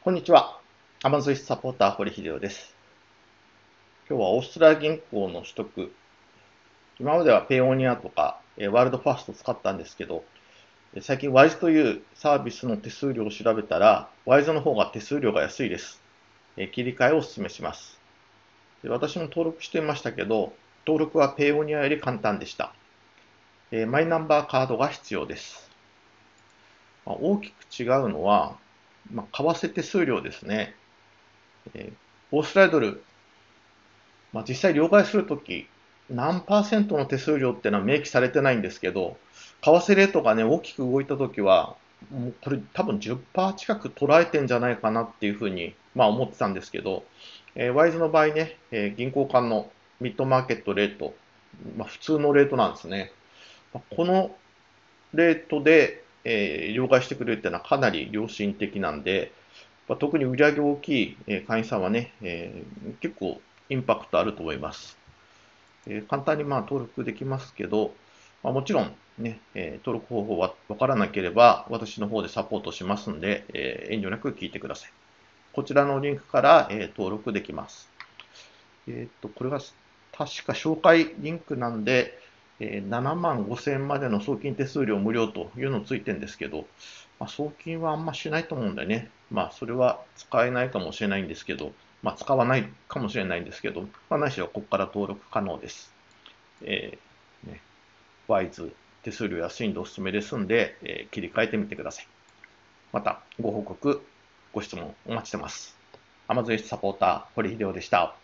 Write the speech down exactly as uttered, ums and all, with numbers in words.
こんにちは。アマゾンサポーター、堀秀夫です。今日はオーストラリア銀行の取得。今まではペイオニアとかワールドファーストを使ったんですけど、最近 ワイズ というサービスの手数料を調べたら、ワイズ の方が手数料が安いです。切り替えをお勧めします。私も登録していましたけど、登録はペイオニアより簡単でした。マイナンバーカードが必要です。大きく違うのは、まあ、為替手数料ですね。オーストラリアドル、まあ、実際両替するとき、何パーセントの手数料っていうのは明記されてないんですけど、為替レートがね、大きく動いたときは、もうこれ多分じゅっパーセント近く捉えてんじゃないかなっていうふうに、まあ、思ってたんですけど、えー、ワイズの場合ね、えー、銀行間のミッドマーケットレート、まあ、普通のレートなんですね。このレートで、えー、両替してくれるっていうのはかなり良心的なんで、まあ、特に売上大きい、えー、会員さんはね、えー、結構インパクトあると思います。えー、簡単にまあ登録できますけど、まあ、もちろんね、えー、登録方法はわからなければ私の方でサポートしますので、えー、遠慮なく聞いてください。こちらのリンクから、えー、登録できます。えっと、これが確か紹介リンクなんで、えー、ななまんごせんえんまでの送金手数料無料というのついてるんですけど、まあ、送金はあんましないと思うんでね、まあ、それは使えないかもしれないんですけど、まあ、使わないかもしれないんですけど、まあ、ないしはここから登録可能です。えーね、ワイズ、手数料安いんでおすすめですんで、えー、切り替えてみてください。また、ご報告、ご質問お待ちしてます。Amazon サポーター、堀秀夫でした。